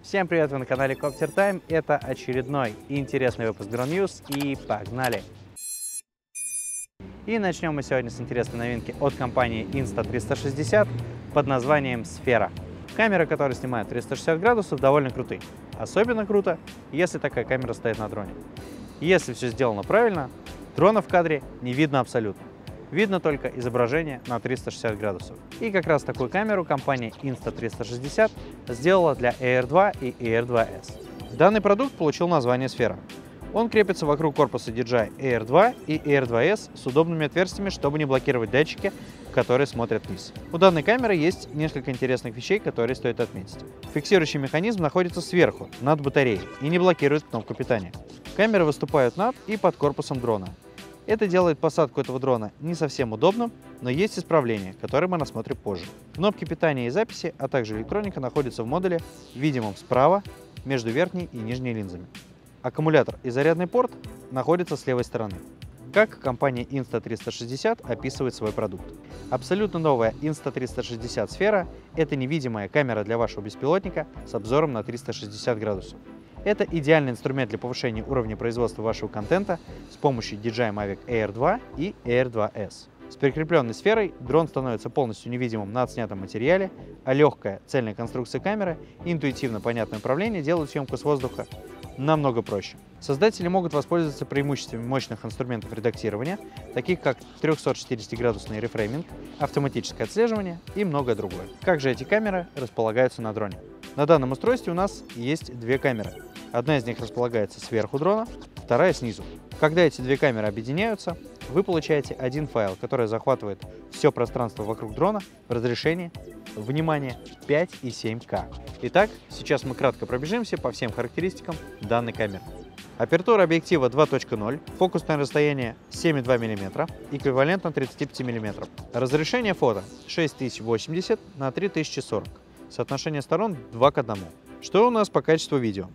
Всем привет, вы на канале Copter Time. Это очередной интересный выпуск Drone News, и погнали! И начнем мы сегодня с интересной новинки от компании Insta360 под названием Sphera. Камеры, которые снимают 360 градусов, довольно крутые. Особенно круто, если такая камера стоит на дроне. Если все сделано правильно, дрона в кадре не видно абсолютно. Видно только изображение на 360 градусов. И как раз такую камеру компания Insta360 сделала для Air 2 и Air 2S. Данный продукт получил название Sphera. Он крепится вокруг корпуса DJI Air 2 и Air 2S с удобными отверстиями, чтобы не блокировать датчики, которые смотрят вниз. У данной камеры есть несколько интересных вещей, которые стоит отметить. Фиксирующий механизм находится сверху, над батареей, и не блокирует кнопку питания. Камеры выступают над и под корпусом дрона. Это делает посадку этого дрона не совсем удобным, но есть исправления, которые мы рассмотрим позже. Кнопки питания и записи, а также электроника находятся в модуле, видимом справа, между верхней и нижней линзами. Аккумулятор и зарядный порт находятся с левой стороны. Как компания Insta360 описывает свой продукт? Абсолютно новая Insta360 Sphera – это невидимая камера для вашего беспилотника с обзором на 360 градусов. Это идеальный инструмент для повышения уровня производства вашего контента с помощью DJI Mavic Air 2 и Air 2S. С прикрепленной сферой дрон становится полностью невидимым на отснятом материале, а легкая цельная конструкция камеры и интуитивно понятное управление делают съемку с воздуха намного проще. Создатели могут воспользоваться преимуществами мощных инструментов редактирования, таких как 360-градусный рефрейминг, автоматическое отслеживание и многое другое. Как же эти камеры располагаются на дроне? На данном устройстве у нас есть две камеры. Одна из них располагается сверху дрона, вторая снизу. Когда эти две камеры объединяются, вы получаете один файл, который захватывает все пространство вокруг дрона в разрешении, внимание, 5 и 7К. Итак, сейчас мы кратко пробежимся по всем характеристикам данной камеры. Апертура объектива 2.0, фокусное расстояние 7,2 мм, эквивалентно 35 мм. Разрешение фото 6080 на 3040, соотношение сторон 2 к 1. Что у нас по качеству видео?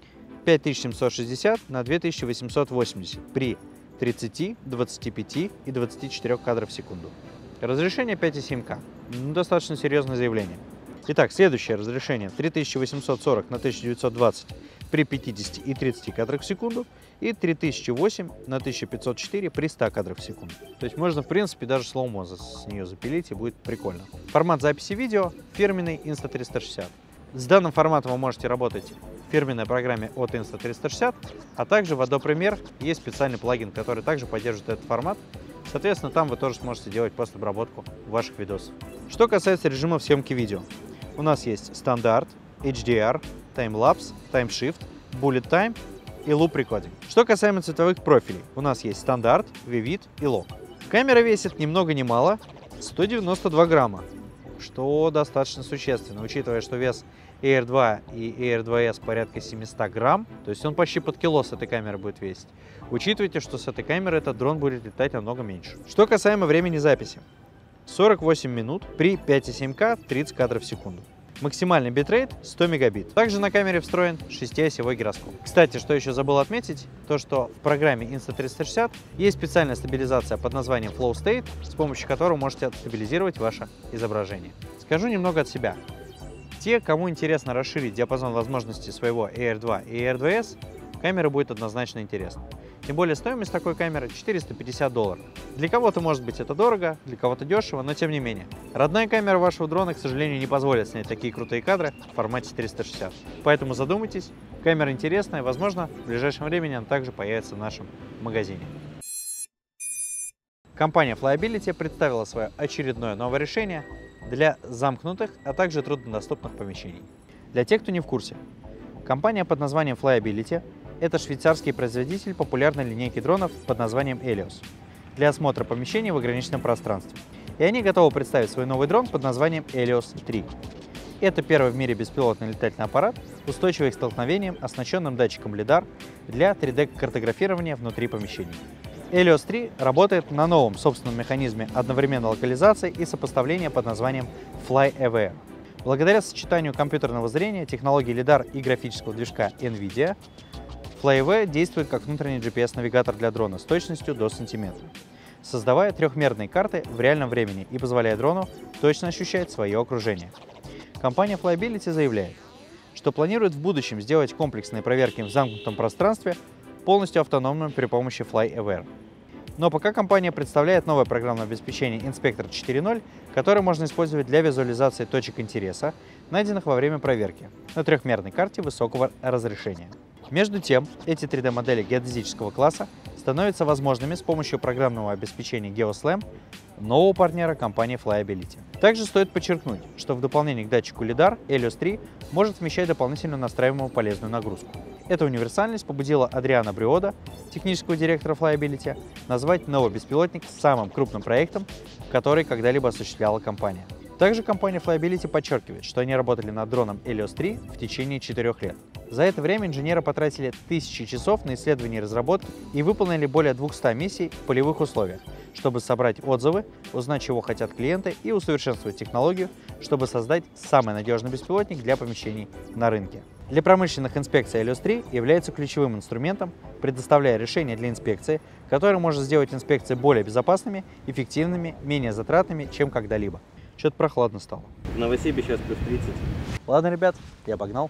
5760 на 2880 при 30, 25 и 24 кадров в секунду. Разрешение 5,7К. Достаточно серьезное заявление. Итак, следующее разрешение 3840 на 1920 при 50 и 30 кадрах в секунду и 3008 на 1504 при 100 кадрах в секунду. То есть можно, в принципе, даже слоумо с нее запилить, и будет прикольно. Формат записи видео фирменный Insta360. С данным форматом вы можете работать в фирменной программе от Insta360, а также в Adobe Premiere есть специальный плагин, который также поддерживает этот формат. Соответственно, там вы тоже сможете делать постобработку ваших видосов. Что касается режимов съемки видео, у нас есть стандарт, HDR, таймлапс, таймшифт, bullet time и loop recording. Что касаемо цветовых профилей, у нас есть стандарт, Vivid и Log. Камера весит ни много ни мало 192 грамма, что достаточно существенно, учитывая, что вес Air 2 и Air 2S порядка 700 грамм, то есть он почти под кило с этой камеры будет весить. Учитывайте, что с этой камеры этот дрон будет летать намного меньше. Что касаемо времени записи, 48 минут при 5,7К 30 кадров в секунду. Максимальный битрейт 100 мегабит. Также на камере встроен 6-осевой гироскоп. Кстати, что еще забыл отметить, то что в программе Insta360 есть специальная стабилизация под названием Flow State, с помощью которой вы можете стабилизировать ваше изображение. Скажу немного от себя. Те, кому интересно расширить диапазон возможностей своего Air 2 и Air 2S, камера будет однозначно интересна. Тем более стоимость такой камеры $450. Для кого-то может быть это дорого, для кого-то дешево, но тем не менее. Родная камера вашего дрона, к сожалению, не позволит снять такие крутые кадры в формате 360. Поэтому задумайтесь, камера интересная, возможно, в ближайшем времени она также появится в нашем магазине. Компания Flyability представила свое очередное новое решение для замкнутых, а также труднодоступных помещений. Для тех, кто не в курсе, компания под названием Flyability – это швейцарский производитель популярной линейки дронов под названием Helios для осмотра помещений в ограниченном пространстве. И они готовы представить свой новый дрон под названием Helios 3. Это первый в мире беспилотный летательный аппарат, устойчивый к столкновениям, оснащенным датчиком LiDAR для 3D-картографирования внутри помещений. Helios 3 работает на новом собственном механизме одновременной локализации и сопоставления под названием FlyAware. Благодаря сочетанию компьютерного зрения, технологии LiDAR и графического движка NVIDIA, FlyAware действует как внутренний GPS-навигатор для дрона с точностью до сантиметра, создавая трехмерные карты в реальном времени и позволяя дрону точно ощущать свое окружение. Компания Flyability заявляет, что планирует в будущем сделать комплексные проверки в замкнутом пространстве полностью автономным при помощи FlyAware. Но пока компания представляет новое программное обеспечение Inspector 4.0, которое можно использовать для визуализации точек интереса, найденных во время проверки, на трехмерной карте высокого разрешения. Между тем, эти 3D-модели геодезического класса становятся возможными с помощью программного обеспечения GeoSLAM, нового партнера компании Flyability. Также стоит подчеркнуть, что в дополнение к датчику LiDAR Helios 3 может вмещать дополнительно настраиваемую полезную нагрузку. Эта универсальность побудила Адриана Бриода, технического директора Flyability, назвать новый беспилотник самым крупным проектом, который когда-либо осуществляла компания. Также компания Flyability подчеркивает, что они работали над дроном Helios 3 в течение 4 лет. За это время инженеры потратили тысячи часов на исследования и разработки и выполнили более 200 миссий в полевых условиях, чтобы собрать отзывы, узнать, чего хотят клиенты и усовершенствовать технологию, чтобы создать самый надежный беспилотник для помещений на рынке. Для промышленных инспекций Helios 3 является ключевым инструментом, предоставляя решения для инспекции, которые может сделать инспекции более безопасными, эффективными, менее затратными, чем когда-либо. Что-то прохладно стало. В Новосибе сейчас плюс 30. Ладно, ребят, я погнал.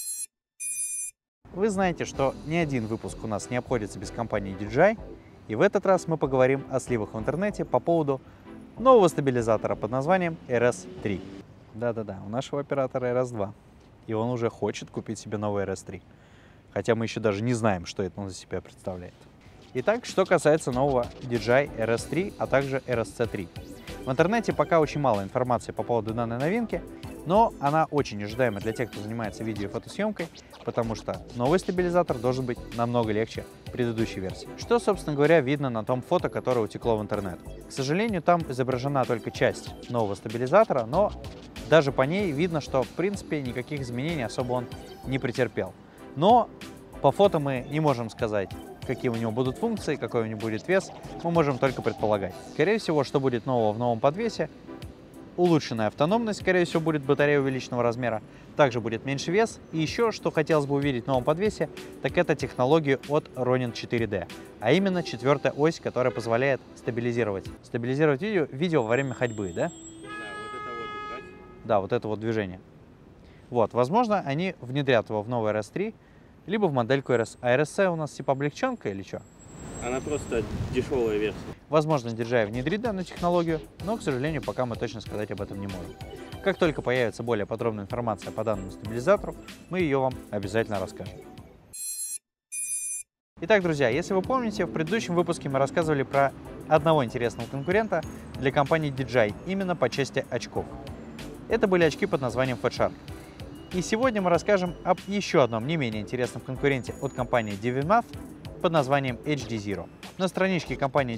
Вы знаете, что ни один выпуск у нас не обходится без компании DJI, и в этот раз мы поговорим о сливах в интернете по поводу нового стабилизатора под названием RS3. Да-да-да, у нашего оператора RS2, и он уже хочет купить себе новый RS3, хотя мы еще даже не знаем, что это он из себя представляет. Итак, что касается нового DJI RS3, а также RSC3. В интернете пока очень мало информации по поводу данной новинки, но она очень ожидаема для тех, кто занимается видео и фотосъемкой, потому что новый стабилизатор должен быть намного легче предыдущей версии. Что, собственно говоря, видно на том фото, которое утекло в интернет. К сожалению, там изображена только часть нового стабилизатора, но даже по ней видно, что в принципе никаких изменений особо он не претерпел. Но по фото мы не можем сказать, какие у него будут функции, какой у него будет вес, мы можем только предполагать. Скорее всего, что будет нового в новом подвесе: улучшенная автономность, скорее всего, будет батарея увеличенного размера, также будет меньше вес. И еще, что хотелось бы увидеть в новом подвесе, так это технологию от Ronin 4D, а именно четвертая ось, которая позволяет стабилизировать видео во время ходьбы, да? Да, вот это вот движение. Вот, возможно, они внедрят его в новый RS3, либо в модельку RS. А RSC у нас типа облегченка или что? Она просто дешевая версия. Возможно, DJI внедрит данную технологию, но, к сожалению, пока мы точно сказать об этом не можем. Как только появится более подробная информация по данному стабилизатору, мы ее вам обязательно расскажем. Итак, друзья, если вы помните, в предыдущем выпуске мы рассказывали про одного интересного конкурента для компании DJI, именно по части очков. Это были очки под названием Fatshark. И сегодня мы расскажем об еще одном не менее интересном конкуренте от компании DVMAF под названием HD Zero. На страничке компании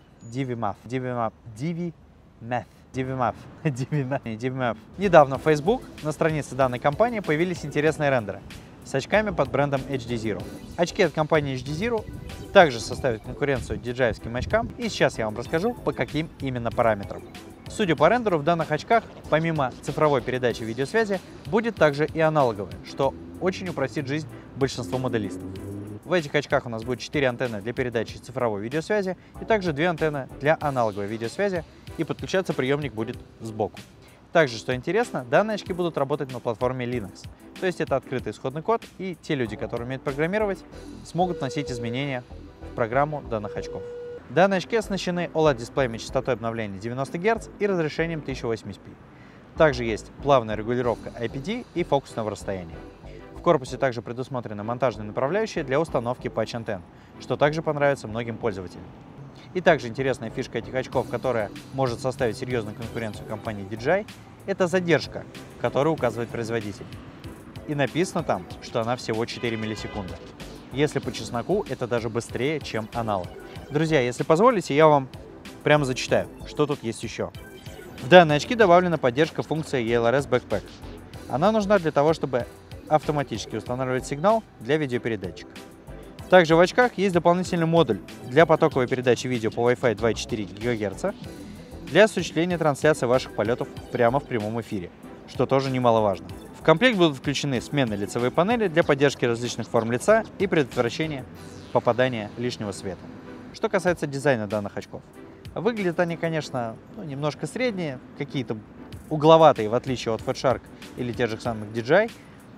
DVMAF недавно в Facebook на странице данной компании появились интересные рендеры с очками под брендом HD Zero. Очки от компании HD Zero также составят конкуренцию DJI-ским очкам, и сейчас я вам расскажу, по каким именно параметрам. Судя по рендеру, в данных очках, помимо цифровой передачи видеосвязи, будет также и аналоговая, что очень упростит жизнь большинству моделистов. В этих очках у нас будет 4 антенны для передачи цифровой видеосвязи и также 2 антенны для аналоговой видеосвязи, и подключаться приемник будет сбоку. Также, что интересно, данные очки будут работать на платформе Linux, то есть это открытый исходный код, и те люди, которые умеют программировать, смогут вносить изменения в программу данных очков. Данные очки оснащены OLED-дисплеями частотой обновления 90 Гц и разрешением 1080p. Также есть плавная регулировка IPD и фокусного расстояния. В корпусе также предусмотрены монтажные направляющие для установки патч-антенн, что также понравится многим пользователям. И также интересная фишка этих очков, которая может составить серьезную конкуренцию компании DJI, это задержка, которую указывает производитель. И написано там, что она всего 4 миллисекунды. Если по чесноку, это даже быстрее, чем аналог. Друзья, если позволите, я вам прямо зачитаю, что тут есть еще. В данные очки добавлена поддержка функции ELRS Backpack. Она нужна для того, чтобы автоматически устанавливать сигнал для видеопередатчика. Также в очках есть дополнительный модуль для потоковой передачи видео по Wi-Fi 2,4 ГГц для осуществления трансляции ваших полетов прямо в прямом эфире, что тоже немаловажно. В комплект будут включены сменные лицевые панели для поддержки различных форм лица и предотвращения попадания лишнего света. Что касается дизайна данных очков. Выглядят они, конечно, немножко средние, какие-то угловатые, в отличие от Fatshark или тех же самых DJI.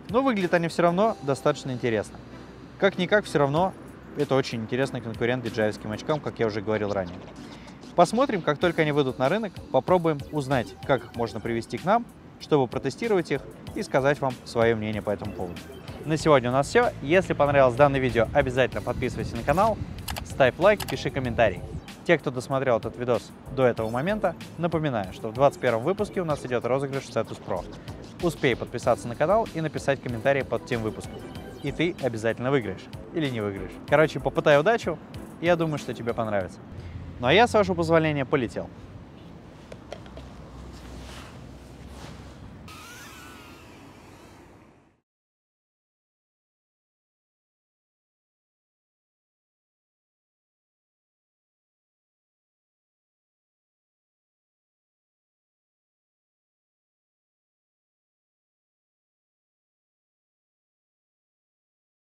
Но выглядят они все равно достаточно интересно. Как-никак, все равно это очень интересный конкурент DJI-ским очкам, как я уже говорил ранее. Посмотрим, как только они выйдут на рынок, попробуем узнать, как их можно привести к нам, чтобы протестировать их и сказать вам свое мнение по этому поводу. На сегодня у нас все. Если понравилось данное видео, обязательно подписывайся на канал, ставь лайк, пиши комментарий. Те, кто досмотрел этот видос до этого момента, напоминаю, что в 21 выпуске у нас идет розыгрыш Cetus Pro. Успей подписаться на канал и написать комментарий под тем выпуском. И ты обязательно выиграешь. Или не выиграешь. Короче, попытай удачу, я думаю, что тебе понравится. Ну а я, с вашего позволения, полетел.